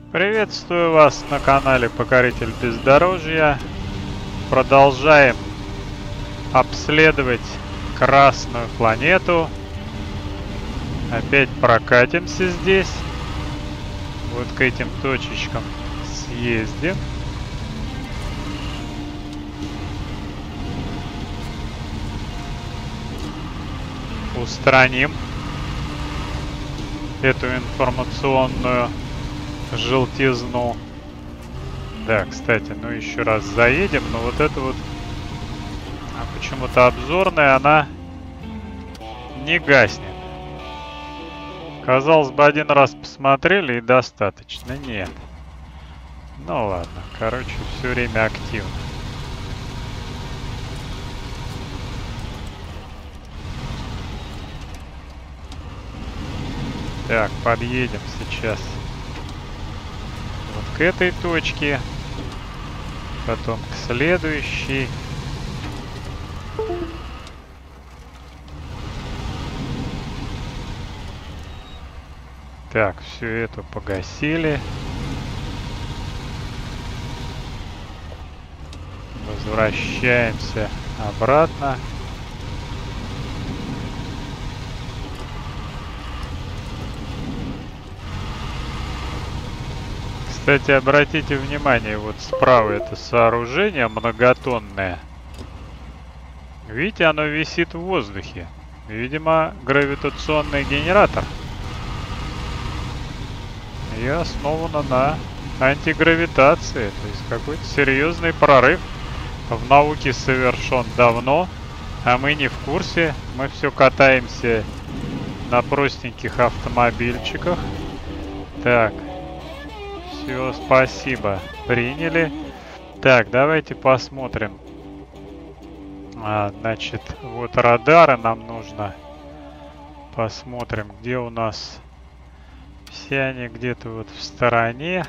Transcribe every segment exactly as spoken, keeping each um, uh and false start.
Приветствую вас на канале Покоритель Бездорожья. Продолжаем обследовать Красную планету. Опять прокатимся здесь. Вот к этим точечкам съездим. Устраним эту информационную желтизну. Да, кстати, ну еще раз заедем, но вот это вот а почему-то обзорная, она не гаснет. Казалось бы, один раз посмотрели и достаточно. Нет. Ну ладно, короче, все время активно. Так, подъедем сейчас вот к этой точке, потом к следующей. Так, все это погасили. Возвращаемся обратно. Кстати, обратите внимание, вот справа это сооружение многотонное. Видите, оно висит в воздухе. Видимо, гравитационный генератор. И основано на антигравитации. То есть какой-то серьезный прорыв в науке совершен давно, а мы не в курсе. Мы все катаемся на простеньких автомобильчиках. Так. Все, спасибо. Приняли. Так, давайте посмотрим. А, значит, вот радары нам нужно. Посмотрим, где у нас. Все они где-то вот в стороне.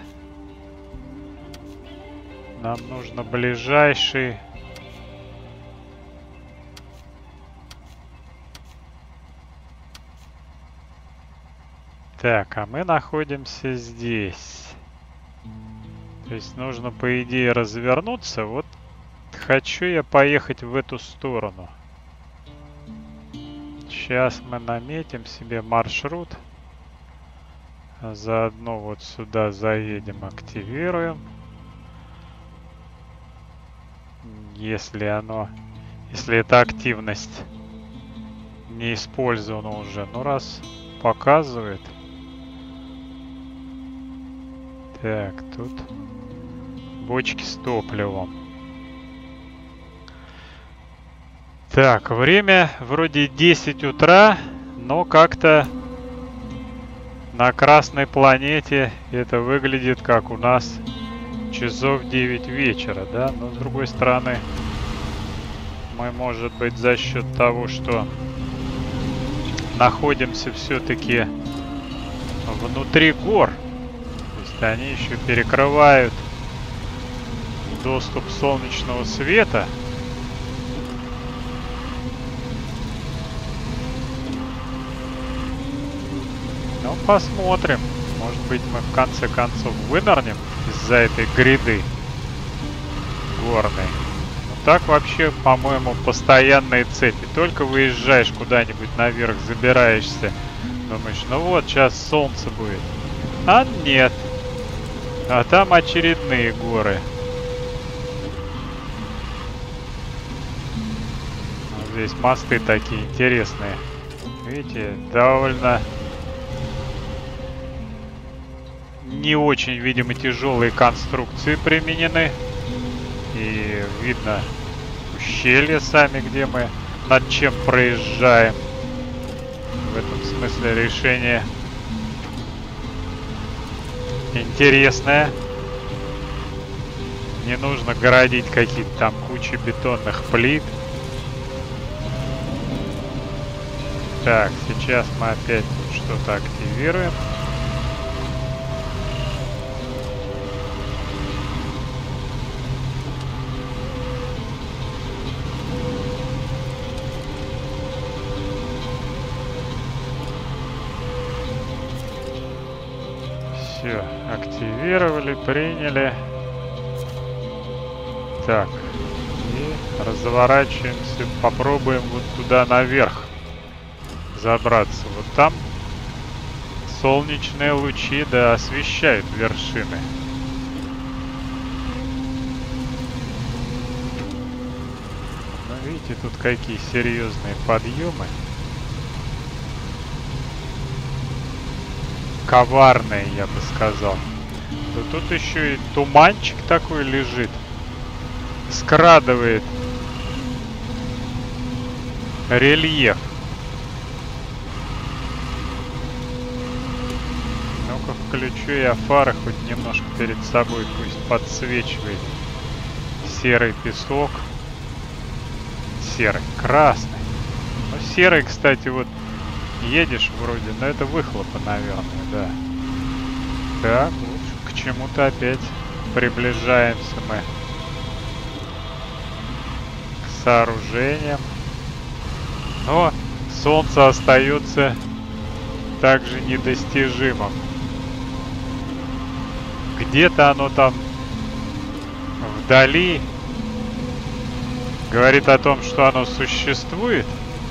Нам нужно ближайший. Так, а мы находимся здесь. То есть нужно, по идее, развернуться. Вот хочу я поехать в эту сторону. Сейчас мы наметим себе маршрут. А заодно вот сюда заедем, активируем. Если оно... Если эта активность не использована уже. Ну, раз показывает. Так, тут... бочки с топливом. Так, время вроде десять утра, но как-то на Красной планете это выглядит как у нас часов девять вечера, да? Но с другой стороны, мы, может быть, за счет того, что находимся все-таки внутри гор, то есть они еще перекрывают доступ солнечного света. Ну, посмотрим. Может быть, мы в конце концов вынырнем из-за этой гряды горной. Ну, так вообще, по-моему, постоянные цепи. Только выезжаешь куда-нибудь наверх, забираешься. Думаешь, ну вот, сейчас солнце будет. А нет. А там очередные горы. Здесь мосты такие интересные. Видите, довольно не очень, видимо, тяжелые конструкции применены. И видно ущелья сами, где мы над чем проезжаем. В этом смысле решение интересное. Не нужно городить какие-то там кучи бетонных плит. Так, сейчас мы опять что-то активируем. Все, активировали, приняли. Так, и разворачиваемся, попробуем вот туда наверх забраться. Вот там солнечные лучи, да, освещают вершины. Ну, видите, тут какие серьезные подъемы. Коварные, я бы сказал. Да тут еще и туманчик такой лежит. Скрадывает рельеф. Ну-ка, включу я фары хоть немножко перед собой, пусть подсвечивает серый песок. Серый, красный. Ну, серый, кстати, вот едешь вроде, но это выхлопы, наверное, да. Так, вот к чему-то опять приближаемся мы. К сооружениям. Но солнце остается также недостижимым. Где-то оно там вдали говорит о том, что оно существует,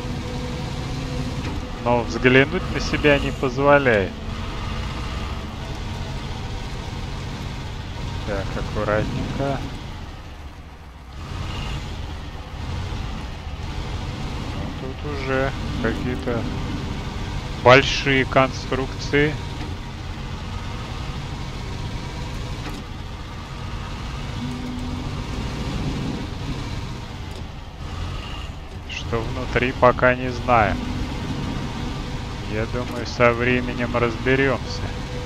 но взглянуть на себя не позволяет. Так, аккуратненько. Ну, тут уже какие-то большие конструкции. Что внутри, пока не знаю. Я думаю, со временем разберемся.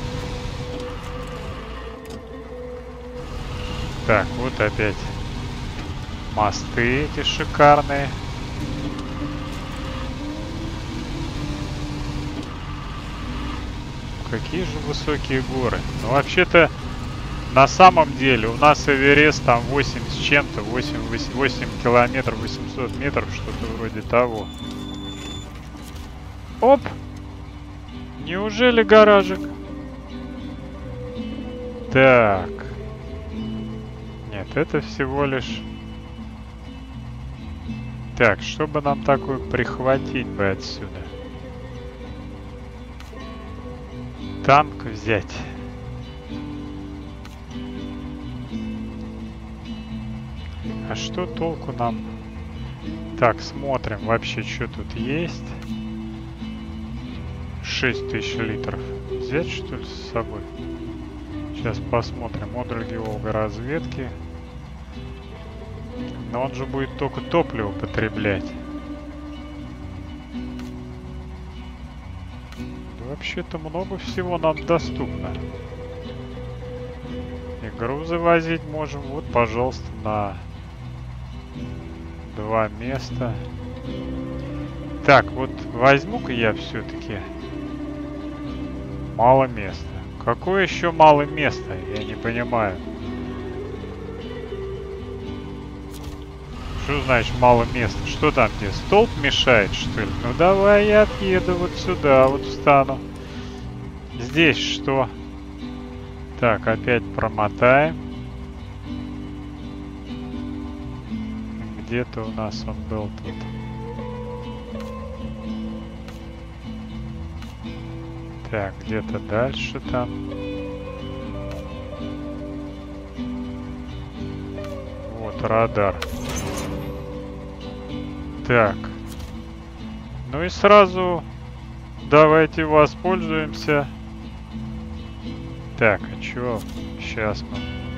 Так, вот опять мосты эти шикарные. Какие же высокие горы. Ну, вообще-то, на самом деле, у нас Эверест там восемь с чем-то, восемь, восемь километров, восемьсот метров, что-то вроде того. Оп! Неужели гаражик? Так. Нет, это всего лишь... Так, чтобы нам такое прихватить бы отсюда? Танк взять. А что толку нам? Так, смотрим вообще, что тут есть. шесть тысяч литров. Взять, что ли, с собой? Сейчас посмотрим. Модуль геолога разведки. Но он же будет только топливо потреблять. Да, вообще-то много всего нам доступно. И грузы возить можем. Вот, пожалуйста, на два места. Так, вот возьму-ка я все-таки. Мало места. Какое еще мало места? Я не понимаю. Что значит мало места? Что там где? Столб мешает, что ли? Ну давай я отъеду вот сюда, вот встану. Здесь что? Так, опять промотаем. Где-то у нас он был тут. Так, где-то дальше там. Вот радар. Так. Ну и сразу давайте воспользуемся. Так, а чё? Сейчас мы...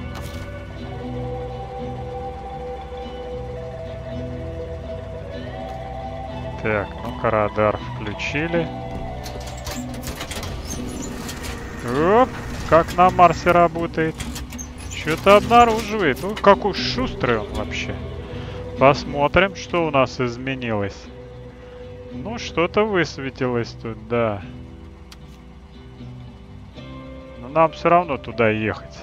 Так, ну-ка радар включили. Оп, как на Марсе работает. Что-то обнаруживает. Ну, какой шустрый он вообще. Посмотрим, что у нас изменилось. Ну, что-то высветилось тут, да. Но нам все равно туда ехать.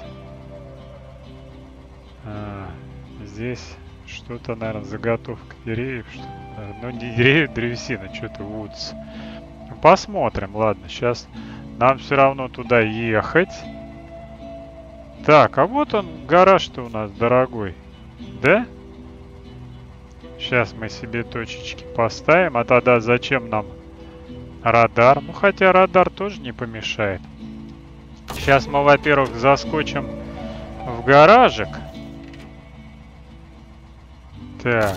А, здесь что-то, наверное, заготовка деревьев. Что ну, не деревьев, древесина, что-то вудс. Посмотрим, ладно, сейчас... нам все равно туда ехать. Так, а вот он, гараж-то у нас дорогой. Да? Сейчас мы себе точечки поставим. А тогда зачем нам радар? Ну, хотя радар тоже не помешает. Сейчас мы, во-первых, заскочим в гаражик. Так.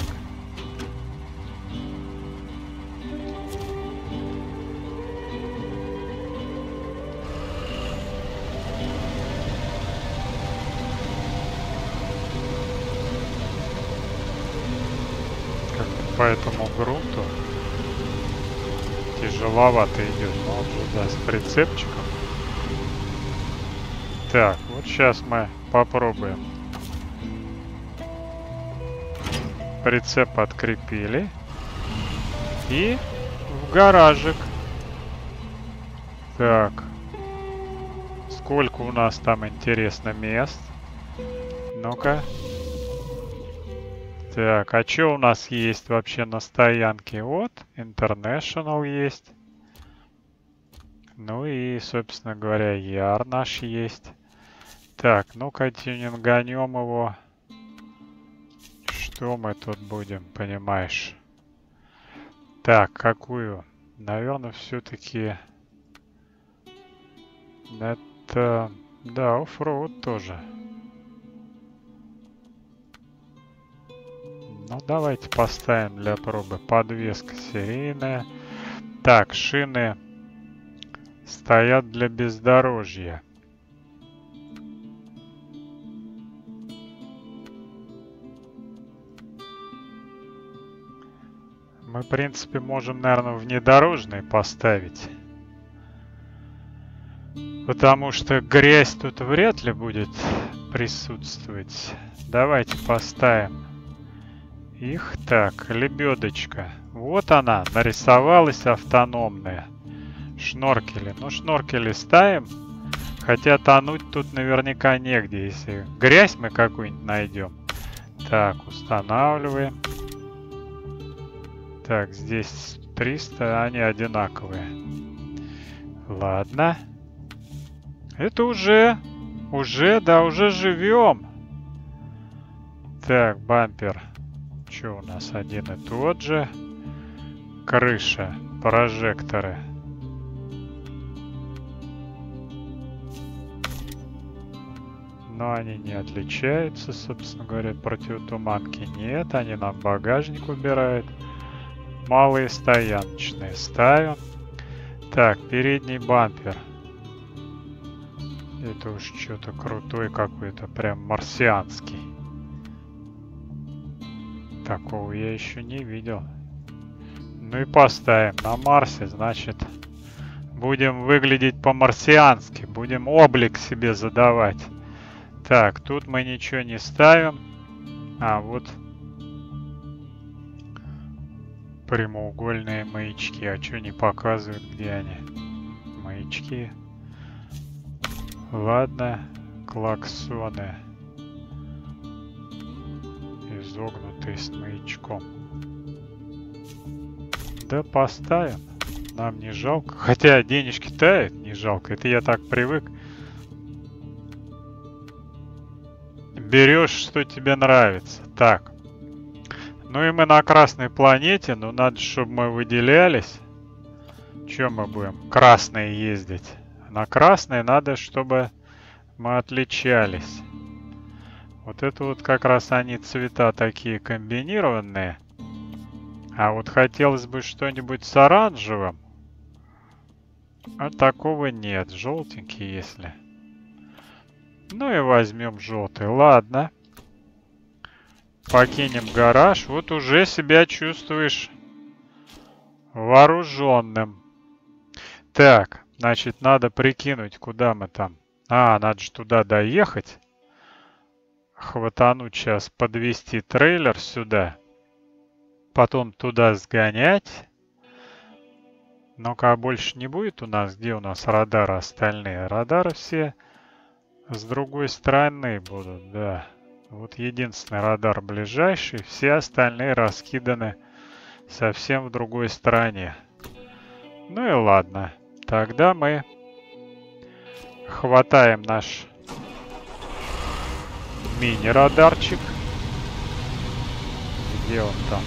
По этому грунту тяжеловато идет, но он же, да, с прицепчиком. Так, вот сейчас мы попробуем. Прицеп открепили. И в гаражик. Так. Сколько у нас там, интересно, мест? Ну-ка. Так, а что у нас есть вообще на стоянке? Вот, International есть. Ну и, собственно говоря, Яр наш есть. Так, ну-ка тюнинганем его. Что мы тут будем, понимаешь? Так, какую? Наверное, все-таки... Это... Да, оффроуд тоже. Ну, давайте поставим для пробы. Подвеска серийная. Так, шины стоят для бездорожья. Мы, в принципе, можем, наверное, внедорожные поставить. Потому что грязь тут вряд ли будет присутствовать. Давайте поставим их. Так, лебедочка. Вот она, нарисовалась автономная. Шноркели. Ну, шноркели ставим. Хотя тонуть тут наверняка негде, если грязь мы какую-нибудь найдем. Так, устанавливаем. Так, здесь триста, они одинаковые. Ладно. Это уже, уже, да, уже живем. Так, бампер. Что у нас один и тот же? Крыша, прожекторы. Но они не отличаются, собственно говоря, противотуманки нет. Они нам багажник убирают. Малые стояночные ставим. Так, передний бампер. Это уж что-то крутой какой-то, прям марсианский. Такого я еще не видел. Ну и поставим на Марсе, значит, будем выглядеть по-марсиански. Будем облик себе задавать. Так, тут мы ничего не ставим. А, вот прямоугольные маячки. А что не показывают, где они? Маячки. Ладно, клаксоны. Изогнутые с маячком. Да поставим. Нам не жалко. Хотя денежки тают, не жалко. Это я так привык. Берешь, что тебе нравится. Так. Ну и мы на Красной планете. Но надо, чтобы мы выделялись. Чем мы будем? Красные ездить. На Красной надо, чтобы мы отличались. Вот это вот как раз они цвета такие комбинированные. А вот хотелось бы что-нибудь с оранжевым. А такого нет. Желтенький, если. Ну и возьмем желтый. Ладно. Покинем гараж. Вот уже себя чувствуешь вооруженным. Так, значит, надо прикинуть, куда мы там. А, надо же туда доехать. Хватануть сейчас, подвести трейлер сюда. Потом туда сгонять. Ну-ка, больше не будет у нас? Где у нас радары остальные? Радары все с другой стороны будут, да. Вот единственный радар ближайший. Все остальные раскиданы совсем в другой стороне. Ну и ладно. Тогда мы хватаем наш мини-радарчик. Где он там?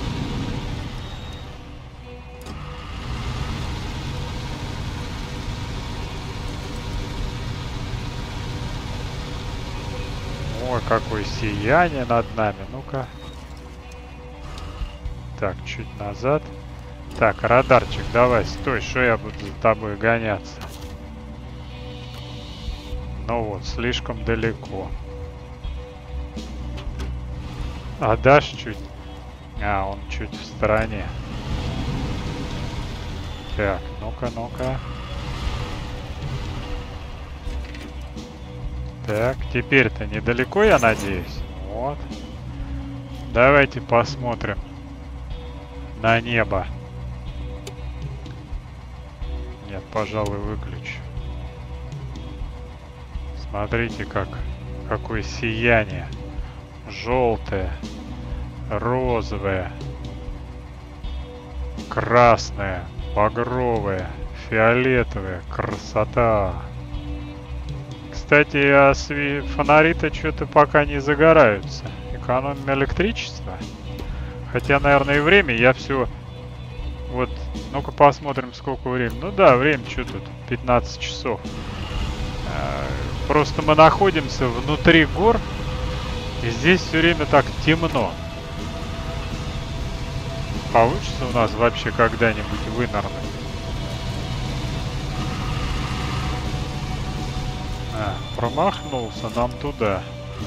Ой, какое сияние над нами. Ну-ка. Так, чуть назад. Так, радарчик, давай, стой, что я буду за тобой гоняться? Ну вот, слишком далеко. А дашь чуть? А, он чуть в стороне. Так, ну-ка, ну-ка. Так, теперь-то недалеко, я надеюсь. Вот. Давайте посмотрим на небо. Нет, пожалуй, выключу. Смотрите, как, какое сияние. Желтое, розовое, красное, багровое, фиолетовое. Красота. Кстати, а сви... фонари-то что-то пока не загораются. Экономим электричество. Хотя, наверное, и время я все... Вот, ну-ка посмотрим, сколько времени. Ну да, время что тут? пятнадцать часов. Просто мы находимся внутри гор. И здесь все время так темно. Получится у нас вообще когда-нибудь вынырнуть? А, промахнулся нам туда.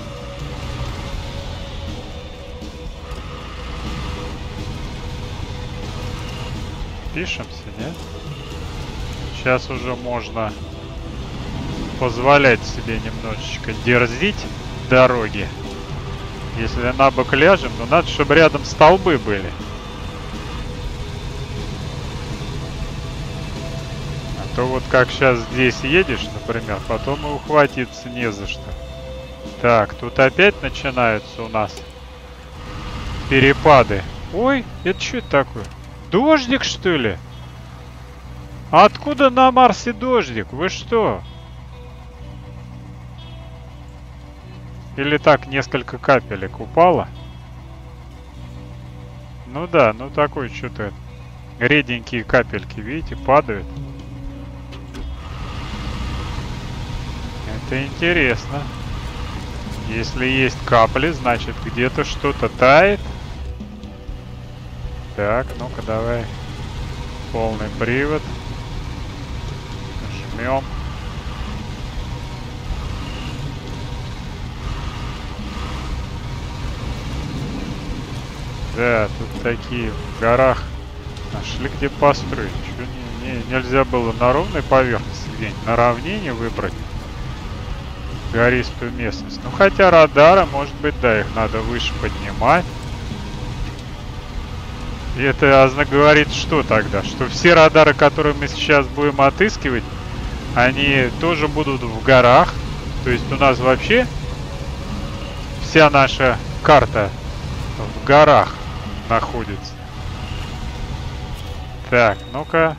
Пишемся, нет? Сейчас уже можно позволять себе немножечко дерзить дороги. Если на бок ляжем, то надо, чтобы рядом столбы были. А то вот как сейчас здесь едешь, например, потом и ухватиться не за что. Так, тут опять начинаются у нас перепады. Ой, это что это такое? Дождик, что ли? А откуда на Марсе дождик? Вы что? Или так несколько капелек упало? Ну да, ну такой что-то реденькие капельки, видите, падают. Это интересно. Если есть капли, значит где-то что-то тает. Так, ну-ка давай. Полный привод. Жмем. Да, тут такие в горах нашли где построить. Чё не, не, нельзя было на ровной поверхности где-нибудь на равнине выбрать гористую местность. Ну хотя радары, может быть, да, их надо выше поднимать. И это говорит что тогда? Что все радары, которые мы сейчас будем отыскивать, они тоже будут в горах. То есть у нас вообще вся наша карта в горах находится. Так, ну-ка.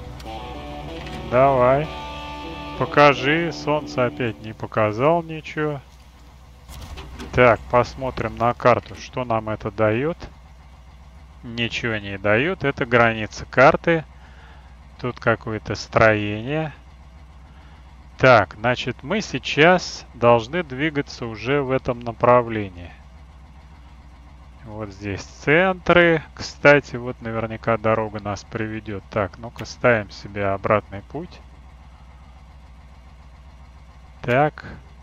Давай. Покажи. Солнце опять не показал ничего. Так, посмотрим на карту, что нам это дает. Ничего не дает. Это граница карты. Тут какое-то строение. Так, значит, мы сейчас должны двигаться уже в этом направлении. Вот здесь центры. Кстати, вот наверняка дорога нас приведет. Так, ну-ка ставим себе обратный путь. Так.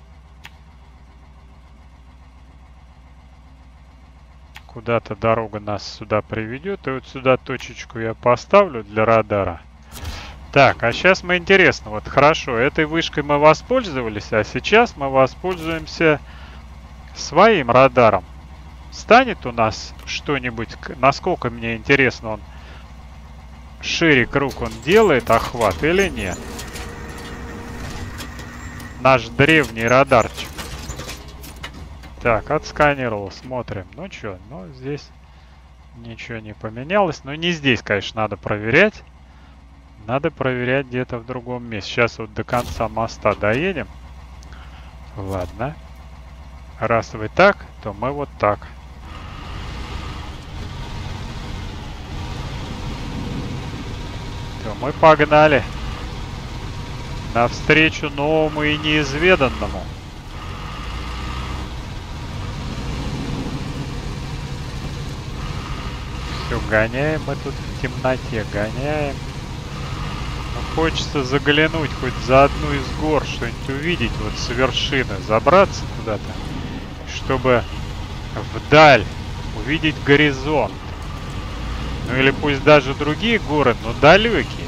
Куда-то дорога нас сюда приведет. И вот сюда точечку я поставлю для радара. Так, а сейчас мы интересно. Вот хорошо, этой вышкой мы воспользовались, а сейчас мы воспользуемся своим радаром. Станет у нас что-нибудь, насколько мне интересно, он шире круг он делает охват или нет? Наш древний радарчик. Так, отсканировал, смотрим. Ну что, ну здесь ничего не поменялось. Но не здесь, конечно, надо проверять. Надо проверять где-то в другом месте. Сейчас вот до конца моста доедем. Ладно. Раз вы так, то мы вот так. То мы погнали. Навстречу новому и неизведанному. Все, гоняем мы тут в темноте, гоняем. Но хочется заглянуть хоть за одну из гор, что-нибудь увидеть вот с вершины, забраться куда-то, чтобы вдаль увидеть горизонт. Ну или пусть даже другие горы, но далекие.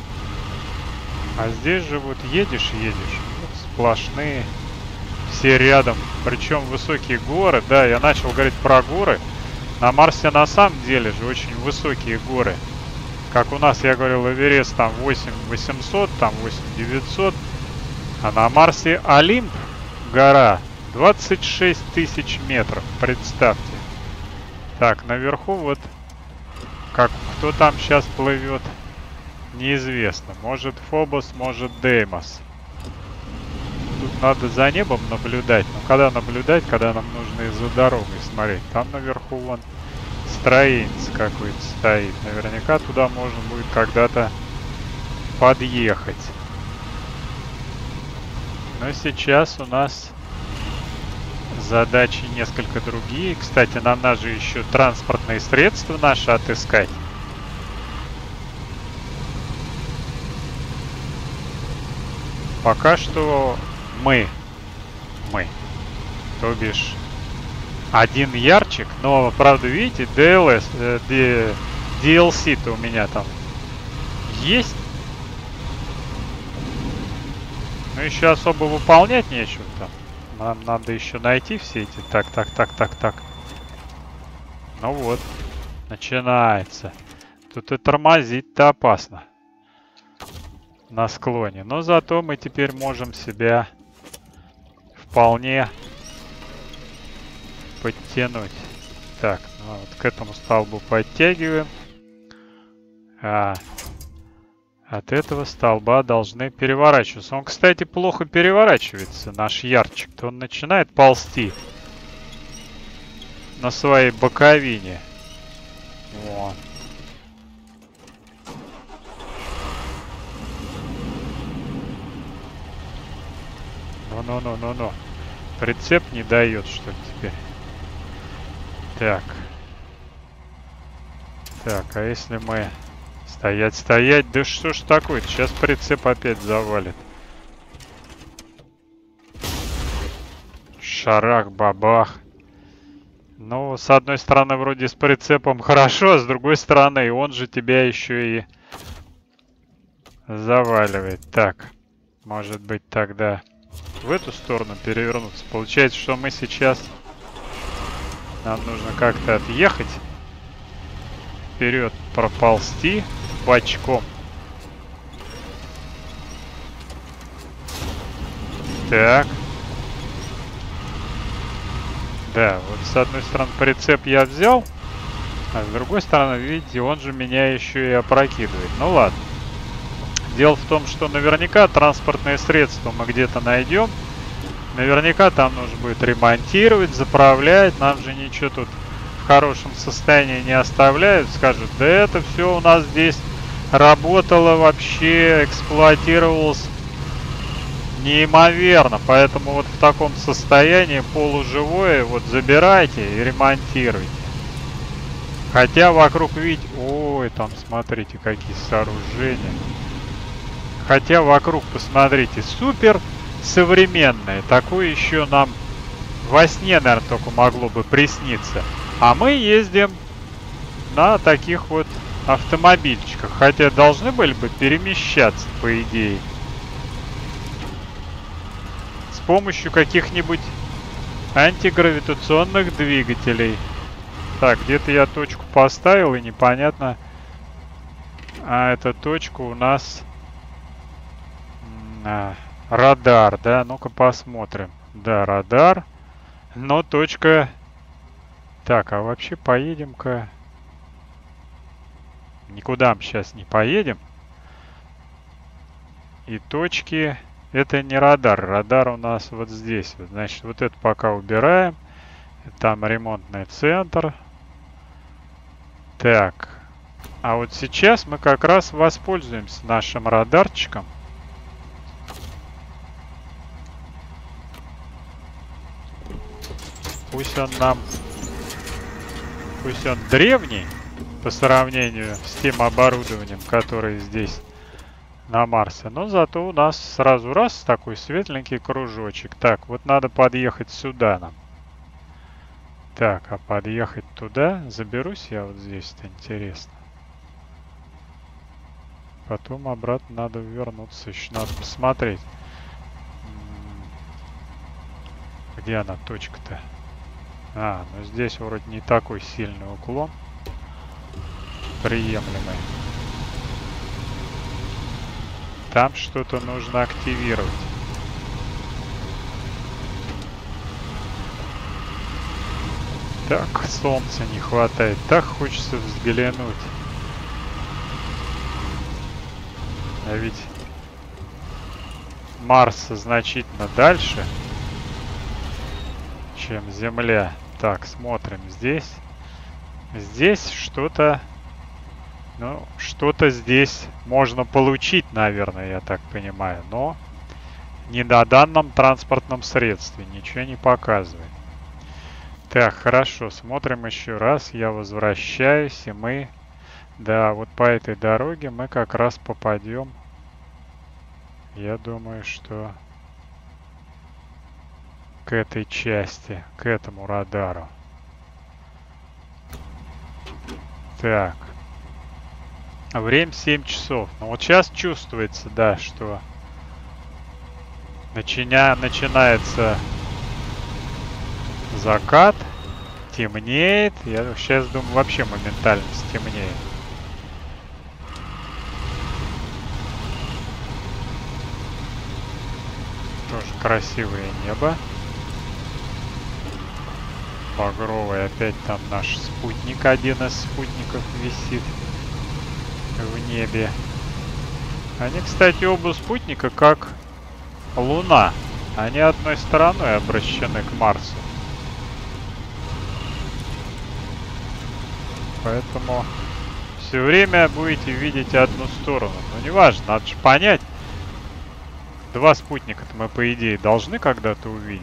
А здесь же вот едешь, едешь, вот сплошные, все рядом, причем высокие горы. Да, я начал говорить про горы. На Марсе на самом деле же очень высокие горы. Как у нас, я говорил, Эверест там восемь восемьсот, там восемь девятьсот. А на Марсе Олимп, гора, двадцать шесть тысяч метров, представьте. Так, наверху вот, как кто там сейчас плывет, неизвестно. Может Фобос, может Деймос. Тут надо за небом наблюдать. Но когда наблюдать, когда нам нужно из-за дороги смотреть? Там наверху вон строенец какой-то стоит. Наверняка туда можно будет когда-то подъехать. Но сейчас у нас задачи несколько другие. Кстати, нам надо же еще транспортные средства наши отыскать. Пока что мы, мы, то бишь один ярчик, но, правда, видите, ди эл эс, э, ди эл си-то у меня там есть. Но еще особо выполнять нечего там. Нам надо еще найти все эти. Так, так, так, так, так. Ну вот, начинается. Тут и тормозить-то опасно. На склоне. Но зато мы теперь можем себя вполне подтянуть. Так, ну вот к этому столбу подтягиваем. А от этого столба должны переворачиваться. Он, кстати, плохо переворачивается, наш ярчик-то. Он начинает ползти на своей боковине. Вот. Ну-ну-ну-ну-ну. Прицеп не дает, что ли, теперь? Так. Так, а если мы... Стоять, стоять. Да что ж такое? Сейчас прицеп опять завалит. Шарах-бабах. Ну, с одной стороны, вроде с прицепом хорошо, а с другой стороны, он же тебя еще и заваливает. Так, может быть, тогда в эту сторону перевернуться. Получается, что мы сейчас... Нам нужно как-то отъехать. Вперед проползти бочком. Так. Да, вот с одной стороны прицеп я взял, а с другой стороны, видите, он же меня еще и опрокидывает. Ну ладно. Дело в том, что наверняка транспортные средства мы где-то найдем. Наверняка там нужно будет ремонтировать, заправлять. Нам же ничего тут в хорошем состоянии не оставляют. Скажут, да это все у нас здесь работало вообще, эксплуатировалось неимоверно. Поэтому вот в таком состоянии полуживое вот забирайте и ремонтируйте. Хотя вокруг видите... Ой, там смотрите, какие сооружения. Хотя вокруг, посмотрите, супер современное. Такое еще нам во сне, наверное, только могло бы присниться. А мы ездим на таких вот автомобильчиках. Хотя должны были бы перемещаться, по идее. С помощью каких-нибудь антигравитационных двигателей. Так, где-то я точку поставил, и непонятно. А эта точка у нас... А, радар, да? Ну-ка посмотрим. Да, радар. Но точка... Так, а вообще поедем-ка... Никуда мы сейчас не поедем. И точки это не радар. Радар у нас вот здесь. Значит, вот это пока убираем. Там ремонтный центр. Так. А вот сейчас мы как раз воспользуемся нашим радарчиком. Пусть он нам... Пусть он древний по сравнению с тем оборудованием, которое здесь на Марсе. Но зато у нас сразу раз такой светленький кружочек. Так, вот надо подъехать сюда нам. Так, а подъехать туда? Заберусь я вот здесь-то, интересно. Потом обратно надо вернуться. Еще надо посмотреть. Где она, точка-то? А, ну здесь вроде не такой сильный уклон. Приемлемый. Там что-то нужно активировать. Так, солнца не хватает. Так хочется взглянуть. А ведь Марс значительно дальше, чем Земля. Так, смотрим здесь. Здесь что-то... Ну, что-то здесь можно получить, наверное, я так понимаю. Но не на данном транспортном средстве. Ничего не показывает. Так, хорошо. Смотрим еще раз. Я возвращаюсь, и мы... Да, вот по этой дороге мы как раз попадем. Я думаю, что к этой части, к этому радару. Так. Время семь часов. Ну вот сейчас чувствуется, да, что начиня... начинается закат, темнеет. Я сейчас думаю, вообще моментально стемнеет. Тоже красивое небо. Багровый. Опять там наш спутник, один из спутников висит в небе. Они, кстати, оба спутника как Луна. Они одной стороной обращены к Марсу. Поэтому все время будете видеть одну сторону. Но неважно, надо же понять. Два спутника-то мы, по идее, должны когда-то увидеть.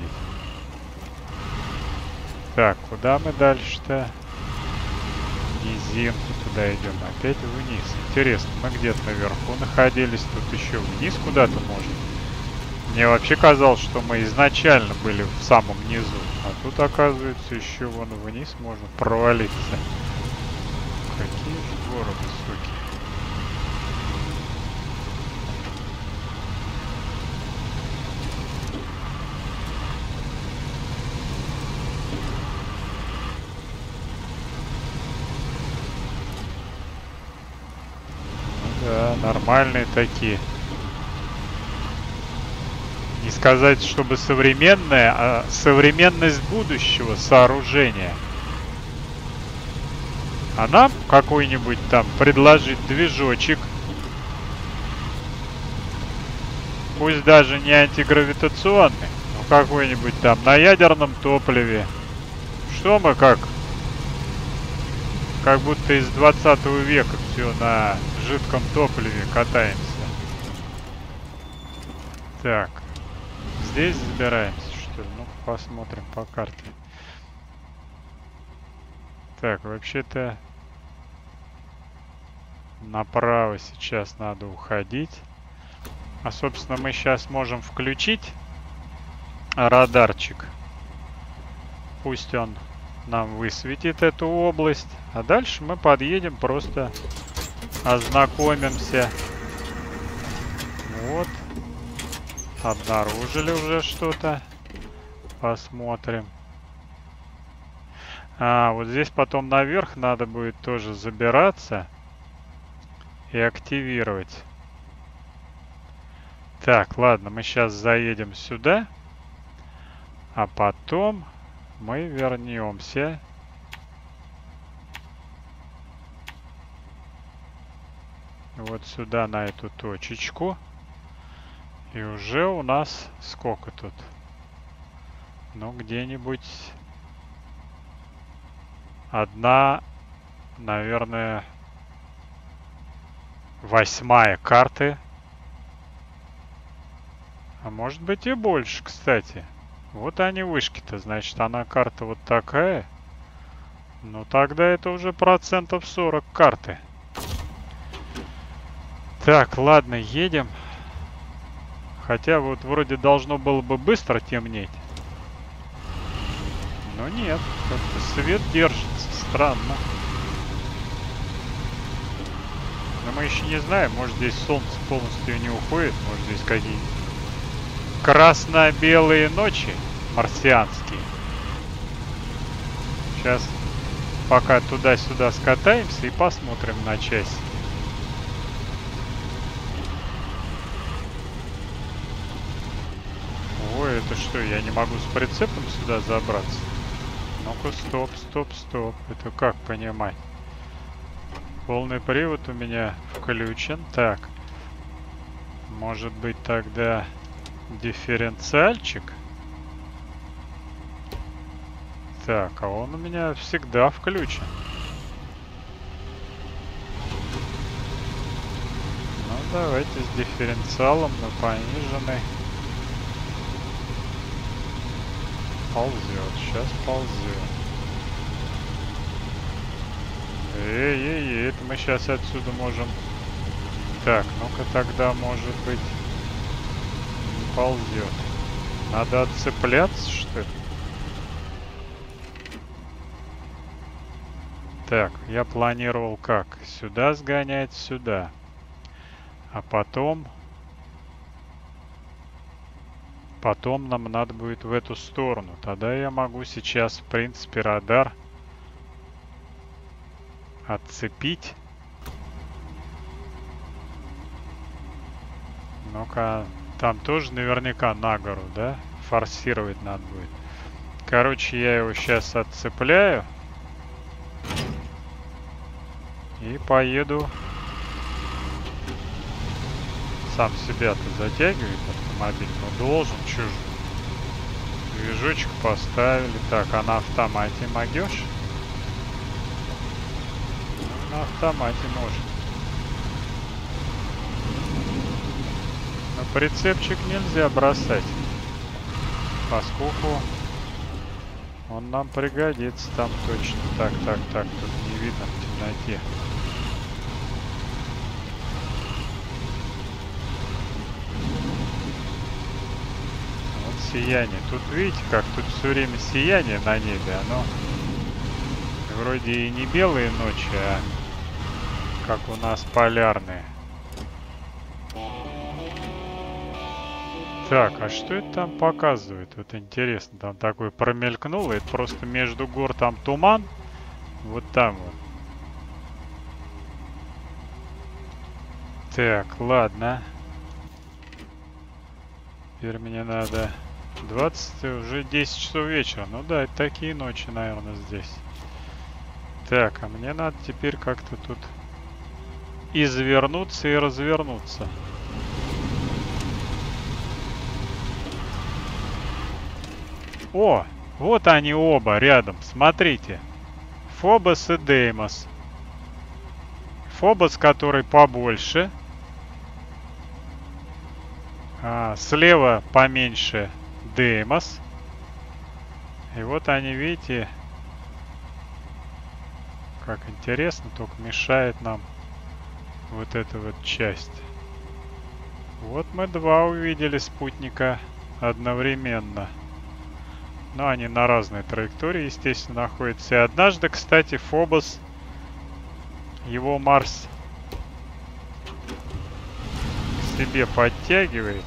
Так, куда мы дальше-то? Низинку туда идем. Опять вниз. Интересно, мы где-то наверху находились. Тут еще вниз куда-то можно. Мне вообще казалось, что мы изначально были в самом низу. А тут, оказывается, еще вон вниз можно провалиться. Какие же горы высокие. Да, нормальные такие. Не сказать, чтобы современное, а современность будущего сооружения. А нам какой-нибудь там предложить движочек. Пусть даже не антигравитационный, но какой-нибудь там на ядерном топливе. Что мы как? Как будто из двадцатого века все на жидком топливе катаемся. Так. Здесь забираемся, что ли? Ну, посмотрим по карте. Так, вообще-то направо сейчас надо уходить. А, собственно, мы сейчас можем включить радарчик. Пусть он нам высветит эту область. А дальше мы подъедем, просто ознакомимся. Вот. Обнаружили уже что-то. Посмотрим. А, вот здесь потом наверх надо будет тоже забираться и активировать. Так, ладно, мы сейчас заедем сюда, а потом мы вернемся. Вот сюда, на эту точечку. И уже у нас сколько тут? Ну, где-нибудь одна, наверное, восьмая карты. А может быть и больше, кстати. Вот они вышки-то, значит, она карта вот такая. Ну, тогда это уже процентов сорок карты. Так, ладно, едем. Хотя вот вроде должно было бы быстро темнеть. Но нет, как-то свет держится. Странно. Но мы еще не знаем, может здесь солнце полностью не уходит. Может здесь какие-нибудь красно-белые ночи марсианские. Сейчас пока туда-сюда скатаемся и посмотрим на часть. Ой, это что, я не могу с прицепом сюда забраться? Ну-ка, стоп, стоп, стоп. Это как понимать? Полный привод у меня включен. Так. Может быть тогда дифференциальчик? Так, а он у меня всегда включен. Ну, давайте с дифференциалом на пониженный. Ползет, сейчас ползет. Эй-эй-эй, это мы сейчас отсюда можем... Так, ну-ка тогда, может быть, не ползет. Надо отцепляться, что ли? Так, я планировал как? Сюда сгонять, сюда. А потом... Потом нам надо будет в эту сторону. Тогда я могу сейчас, в принципе, радар отцепить. Ну-ка, там тоже наверняка на гору, да? Форсировать надо будет. Короче, я его сейчас отцепляю. И поеду. Сам себя-то затягивает автомобиль, но должен, чужой. Движочек поставили. Так, а на автомате могешь? Ну, на автомате может. Но прицепчик нельзя бросать, поскольку он нам пригодится там точно. Так, так, так, тут не видно в темноте. Сияние. Тут видите, как тут все время сияние на небе. Оно вроде и не белые ночи, а как у нас полярные. Так, а что это там показывает? Вот интересно, там такое промелькнуло. Это просто между гор там туман. Вот там вот. Так, ладно. Теперь мне надо... двадцать, уже десять часов вечера. Ну да, это такие ночи, наверное, здесь. Так, а мне надо теперь как-то тут извернуться и развернуться. О, вот они оба рядом, смотрите. Фобос и Деймос. Фобос, который побольше. А, слева поменьше Деймос. И вот они, видите, как интересно, только мешает нам вот эта вот часть. Вот мы два увидели спутника одновременно. Но они на разной траектории, естественно, находятся. И однажды, кстати, Фобос, его Марс к себе подтягивает.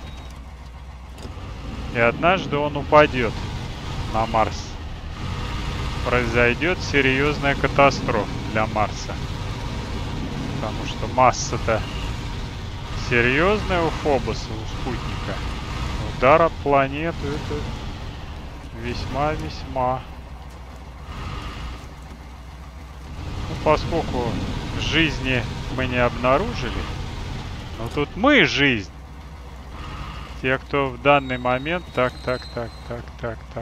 И однажды он упадет на Марс. Произойдет серьезная катастрофа для Марса. Потому что масса-то серьезная у Фобоса, у спутника. Удар об планету — это весьма-весьма. Ну, поскольку жизни мы не обнаружили, но тут мы жизнь. те, кто в данный момент... Так, так, так, так, так, так.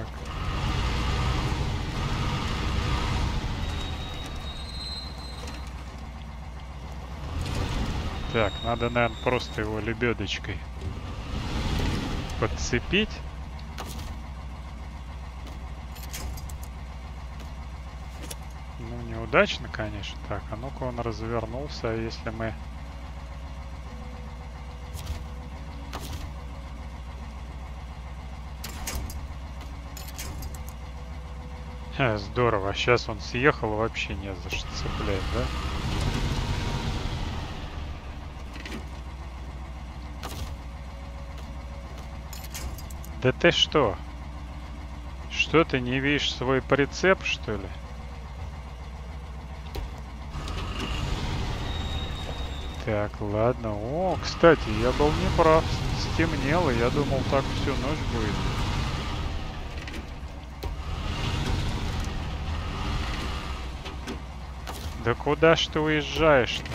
Так, надо, наверное, просто его лебедочкой подцепить. Ну, неудачно, конечно. Так, а ну-ка он развернулся, а если мы... Ха, здорово, сейчас он съехал, вообще не за что цеплять, да? Да ты что? Что ты не видишь свой прицеп, что ли? Так, ладно. О, кстати, я был неправ. Стемнело, я думал, так всю ночь будет. Да куда ж ты уезжаешь-то?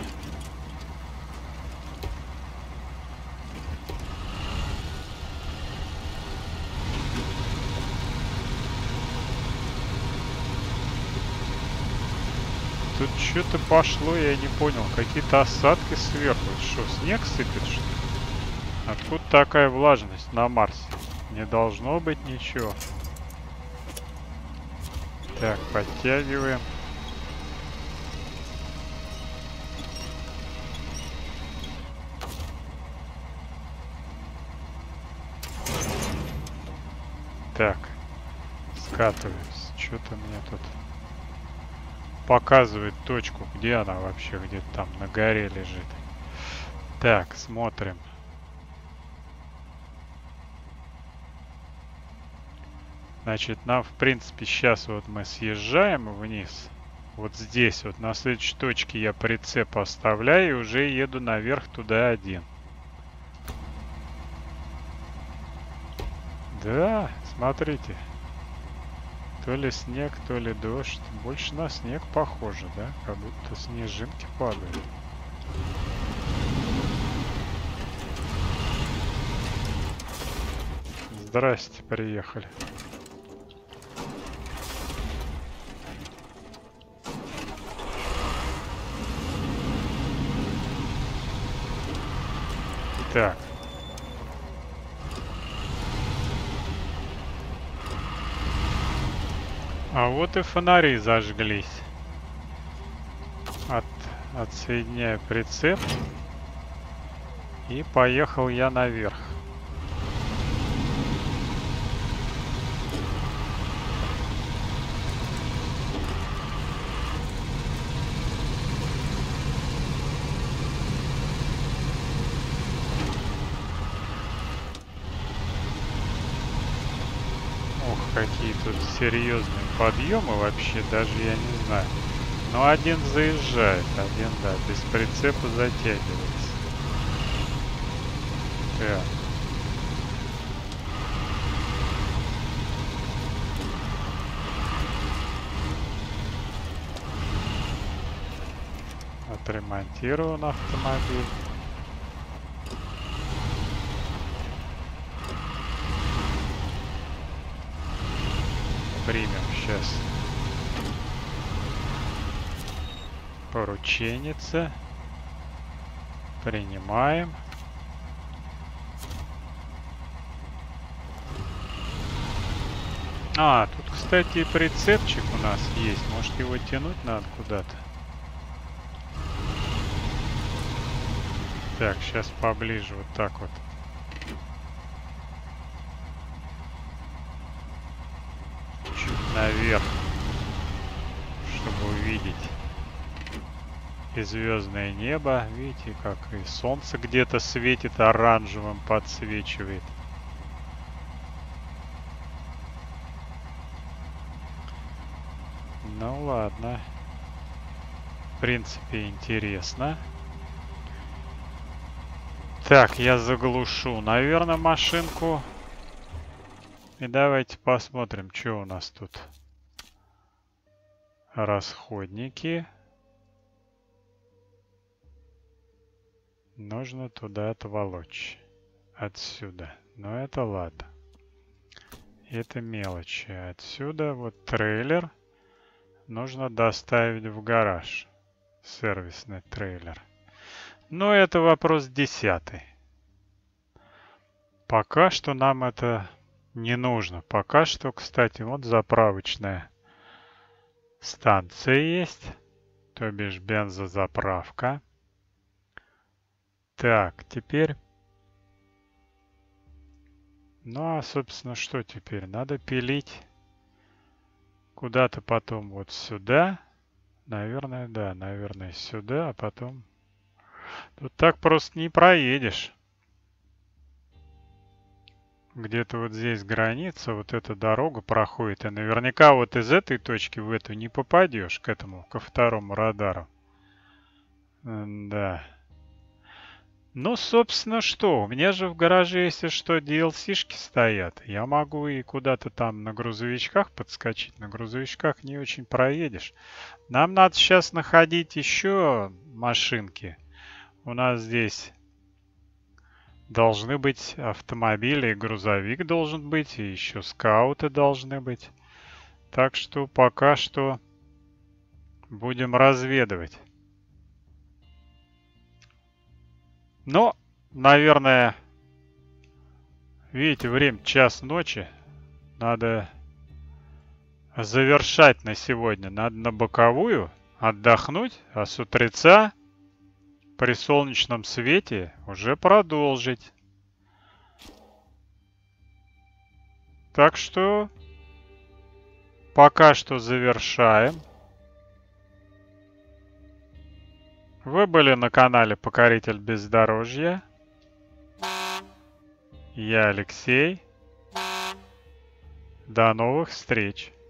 Тут что-то пошло, я не понял. Какие-то осадки сверху. Что, снег сыпет, что ли? Откуда такая влажность на Марсе? Не должно быть ничего. Так, подтягиваем. Так, скатываюсь. Что-то мне тут показывает точку, где она вообще, где-то там на горе лежит. Так, смотрим. Значит, нам, в принципе, сейчас вот мы съезжаем вниз. Вот здесь вот на следующей точке я прицеп оставляю и уже еду наверх туда один. Да, смотрите. То ли снег, то ли дождь. Больше на снег похоже, да? Как будто снежинки падают. Здрасте, приехали. Так. А вот и фонари зажглись. От, отсоединяю прицеп. И поехал я наверх. Ох, какие тут серьезные подъемы вообще, даже я не знаю. Но один заезжает, один, да, без прицепа затягивается. Так. Отремонтирован автомобиль. Примем сейчас порученница. Принимаем. А, тут, кстати, прицепчик у нас есть. Может, его тянуть надо куда-то? Так, сейчас поближе вот так вот. Чуть наверх, чтобы увидеть и звездное небо. Видите, как и солнце где-то светит оранжевым, подсвечивает. Ну ладно. В принципе, интересно. Так, я заглушу, наверное, машинку. И давайте посмотрим, что у нас тут. Расходники. Нужно туда отволочь. Отсюда. Но это ладно. Это мелочи. Отсюда вот трейлер нужно доставить в гараж. Сервисный трейлер. Но это вопрос десятый. Пока что нам это не нужно. Пока что, кстати, вот заправочная станция есть. То бишь бензозаправка. Так, теперь... Ну, а, собственно, что теперь? Надо пилить куда-то потом вот сюда. Наверное, да, наверное, сюда, а потом... Тут так просто не проедешь. Где-то вот здесь граница, вот эта дорога проходит. И наверняка вот из этой точки в эту не попадешь, к этому, ко второму радару. Да. Ну, собственно, что? У меня же в гараже, если что, ди эл си-шки стоят. Я могу и куда-то там на грузовичках подскочить. На грузовичках не очень проедешь. Нам надо сейчас находить еще машинки. У нас здесь должны быть автомобили, и грузовик должен быть, и еще скауты должны быть. Так что пока что будем разведывать. Но, наверное, видите, время час ночи. Надо завершать на сегодня. Надо на боковую отдохнуть, а с утреца при солнечном свете уже продолжить. Так что пока что завершаем. Вы были на канале Покоритель Бездорожья. Я Алексей. До новых встреч!